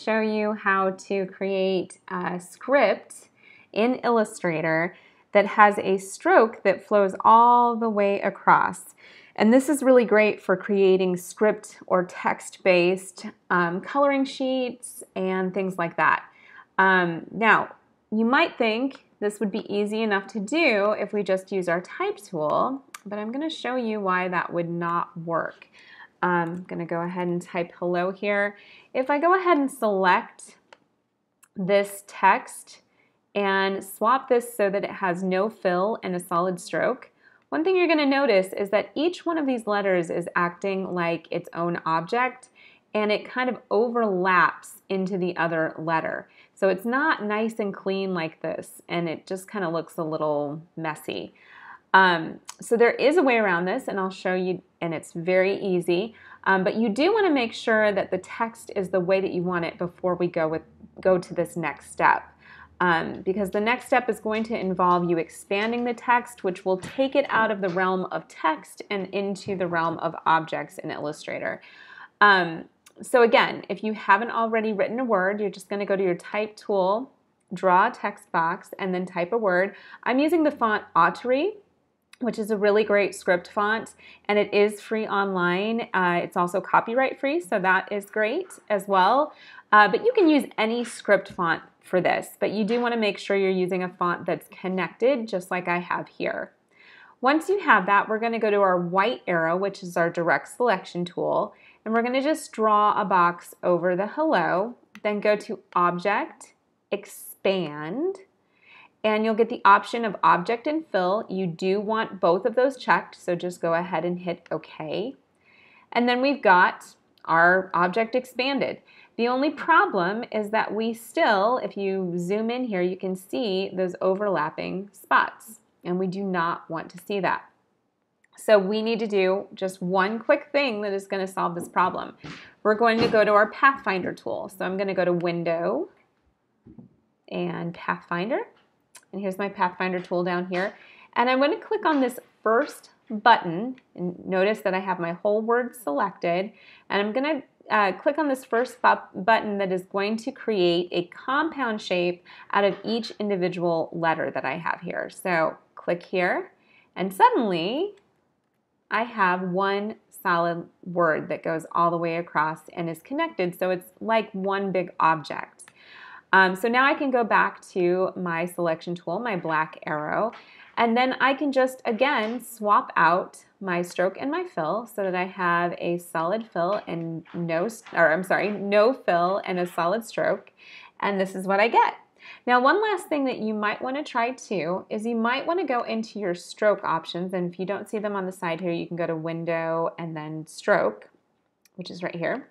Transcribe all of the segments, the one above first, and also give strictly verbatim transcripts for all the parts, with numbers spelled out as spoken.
show you how to create a script in Illustrator that has a stroke that flows all the way across. And this is really great for creating script or text-based um, coloring sheets and things like that. Um, now, you might think this would be easy enough to do if we just use our type tool, but I'm going to show you why that would not work. I'm going to go ahead and type hello here. If I go ahead and select this text and swap this so that it has no fill and a solid stroke, one thing you're going to notice is that each one of these letters is acting like its own object, and it kind of overlaps into the other letter. So it's not nice and clean like this, and it just kind of looks a little messy. Um, so there is a way around this, and I'll show you, and it's very easy. Um, but you do want to make sure that the text is the way that you want it before we go with go to this next step. Um, because the next step is going to involve you expanding the text, which will take it out of the realm of text and into the realm of objects in Illustrator. Um, so again, if you haven't already written a word, you're just going to go to your type tool, draw a text box, and then type a word. I'm using the font Autry, which is a really great script font, and it is free online. Uh, it's also copyright free, so that is great as well. Uh, but you can use any script font for this, but you do want to make sure you're using a font that's connected, just like I have here. Once you have that, we're going to go to our white arrow, which is our direct selection tool, and we're going to just draw a box over the hello, then go to Object, Expand, and you'll get the option of Object and Fill. You do want both of those checked, so just go ahead and hit OK. And then we've got our object expanded. The only problem is that we still, if you zoom in here, you can see those overlapping spots, and we do not want to see that. So we need to do just one quick thing that is going to solve this problem. We're going to go to our Pathfinder tool. So I'm going to go to Window and Pathfinder. And here's my Pathfinder tool down here. And I'm going to click on this first button. And notice that I have my whole word selected. And I'm going to uh, click on this first bu- button that is going to create a compound shape out of each individual letter that I have here. So click here. And suddenly I have one solid word that goes all the way across and is connected. So it's like one big object. Um, so now I can go back to my selection tool, my black arrow, and then I can just, again, swap out my stroke and my fill so that I have a solid fill and no, or I'm sorry, no fill and a solid stroke, and this is what I get. Now, one last thing that you might want to try too is you might want to go into your stroke options, and if you don't see them on the side here, you can go to Window and then Stroke, which is right here.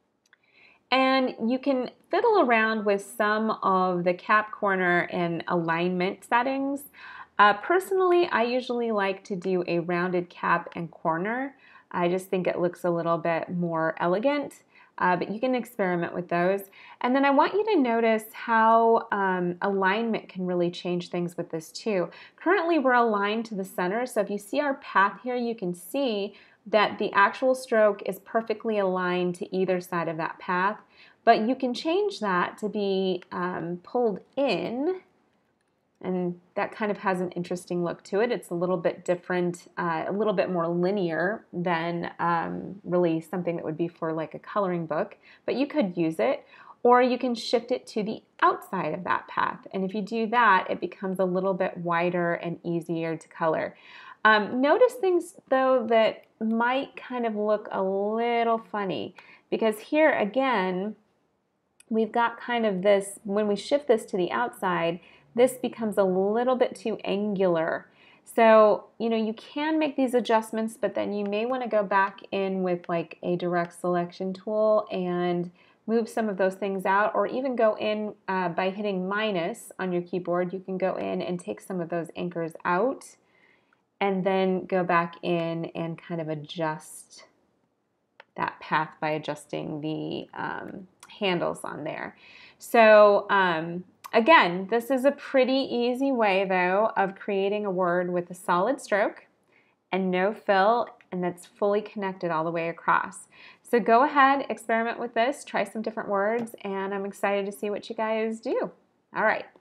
And you can fiddle around with some of the cap corner and alignment settings. Uh, personally, I usually like to do a rounded cap and corner. I just think it looks a little bit more elegant, uh, but you can experiment with those. And then I want you to notice how um, alignment can really change things with this too. Currently, we're aligned to the center, so if you see our path here, you can see that the actual stroke is perfectly aligned to either side of that path, but you can change that to be um, pulled in, and that kind of has an interesting look to it. It's a little bit different, uh, a little bit more linear than um, really something that would be for like a coloring book, but you could use it, or you can shift it to the outside of that path, and if you do that, it becomes a little bit wider and easier to color. Um, notice things though that might kind of look a little funny, because here again we've got kind of this, when we shift this to the outside, this becomes a little bit too angular. So, you know, you can make these adjustments, but then you may want to go back in with like a direct selection tool and move some of those things out, or even go in uh, by hitting minus on your keyboard. You can go in and take some of those anchors out, and then go back in and kind of adjust that path by adjusting the um, handles on there. So um, again, this is a pretty easy way though of creating a word with a solid stroke and no fill and that's fully connected all the way across. So go ahead, experiment with this, try some different words, and I'm excited to see what you guys do. All right.